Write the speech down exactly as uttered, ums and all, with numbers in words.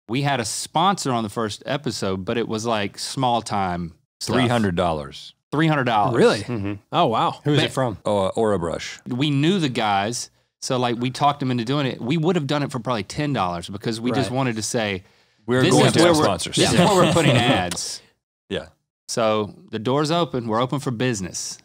we had a sponsor on the first episode, but it was like small time stuff. three hundred dollars. three hundred dollars. Really? Mm-hmm. Oh, wow. Who is Man. it from? Oh, or a brush. We knew the guys, so like we talked them into doing it. We would have done it for probably ten dollars because we just Right. wanted to say, We're This going is to where have we're- sponsors. this is Yeah. where we're putting ads. Yeah. So the door's open. We're open for business.